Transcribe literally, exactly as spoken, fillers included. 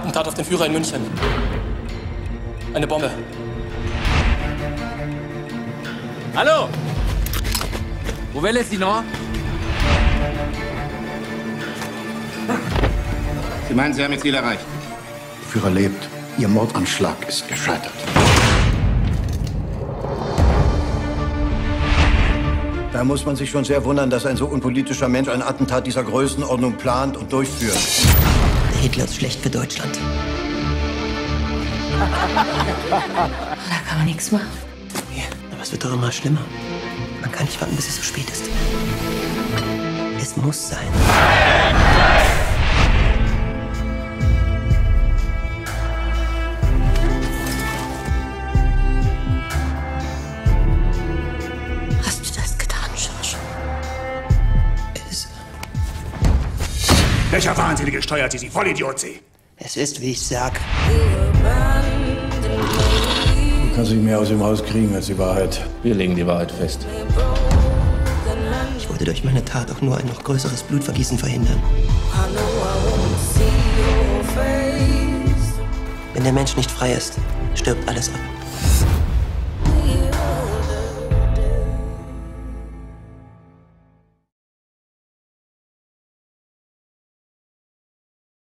Attentat auf den Führer in München. Eine Bombe. Hallo? Où est Sinon? Sie meinen, Sie haben Ihr Ziel erreicht? Der Führer lebt. Ihr Mordanschlag ist gescheitert. Da muss man sich schon sehr wundern, dass ein so unpolitischer Mensch ein Attentat dieser Größenordnung plant und durchführt. Der Hitler ist schlecht für Deutschland. Da kann man nichts machen. Ja, aber es wird doch immer schlimmer. Man kann nicht warten, bis es so spät ist. Es muss sein. Hast du das getan, George? Es, Welcher Wahnsinnige steuert Sie, Sie Vollidiot, Sie? es ist, wie ich sag. Du kannst nicht mehr aus dem Haus kriegen als die Wahrheit. Wir legen die Wahrheit fest. Ich wollte durch meine Tat auch nur ein noch größeres Blutvergießen verhindern. Wenn der Mensch nicht frei ist, stirbt alles ab.